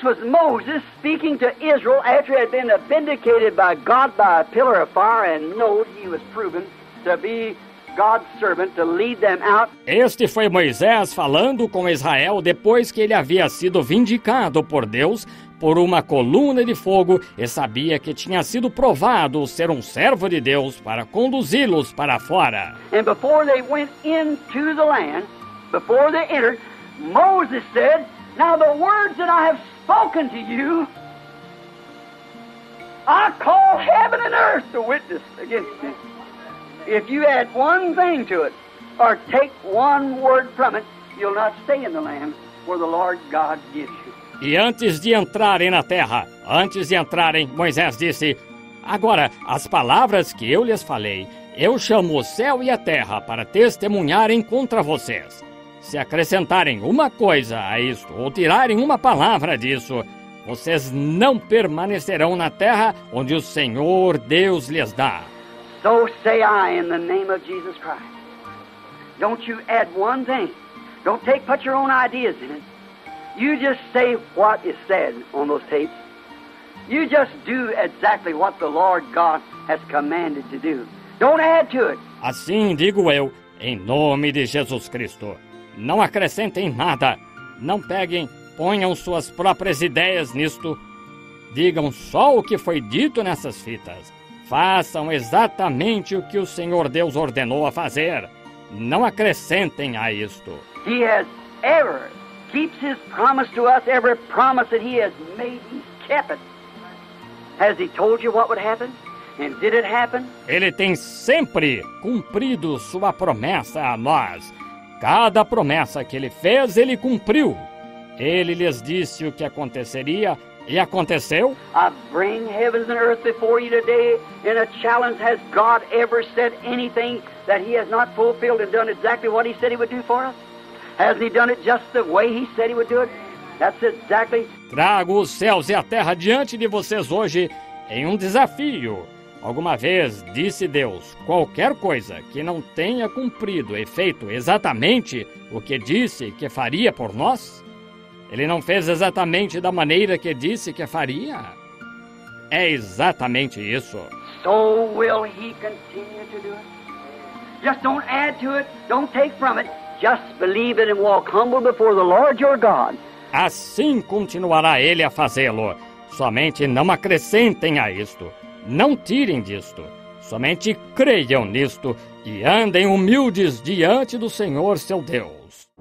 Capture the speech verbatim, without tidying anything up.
was Moses speaking to Israel after he had been vindicated by God by a pillar of fire and know he was proven to be God's servant to lead them out. Este foi Moisés falando com Israel depois que ele havia sido vindicado por Deus por uma coluna de fogo e sabia que tinha sido provado ser um servo de Deus para conduzi-los para fora. And before they went into the land, before they entered, Moses said, "Now the words that I have spoken to you, I call heaven and earth to witness against them. If you add one thing to it, or take one word from it, you'll not stay in the land where the Lord God gives you." E antes de entrarem na terra, antes de entrarem, Moisés disse, agora, as palavras que eu lhes falei, eu chamo o céu e a terra para testemunharem contra vocês. Se acrescentarem uma coisa a isto, ou tirarem uma palavra disso, vocês não permanecerão na terra onde o Senhor Deus lhes dá. So say I in the name of Jesus Christ. Don't you add one thing. Don't take, put your own ideas in it. You just say what is said on those tapes. You just do exactly what the Lord God has commanded to do. Don't add to it. Assim digo eu, em nome de Jesus Cristo. Não acrescentem nada. Não peguem, ponham suas próprias ideias nisto. Digam só o que foi dito nessas fitas. Façam exatamente o que o Senhor Deus ordenou a fazer. Não acrescentem a isto. He has ever keeps his promise to us. Every promise that he has made, he's kept it. Has he told you what would happen? And did it happen? Ele tem sempre cumprido sua promessa a nós. Cada promessa que ele fez, ele cumpriu. Ele lhes disse o que aconteceria e aconteceu. I bring heavens and earth before you today in a challenge. Has God ever said anything that he has not fulfilled and done exactly what he said he would do for us? Hasn't he done it just the way he said he would do it? That's exactly. Trago os céus e a terra diante de vocês hoje em um desafio. Alguma vez disse Deus qualquer coisa que não tenha cumprido e feito exatamente o que disse que faria por nós? Ele não fez exatamente da maneira que disse que faria? É exatamente isso. So will he continue to do it. Just don't add to it, don't take from it. Just believe it and walk humble before the Lord your God. Assim continuará ele a fazê-lo. Somente não acrescentem a isto. Não tirem disto. Somente creiam nisto e andem humildes diante do Senhor seu Deus.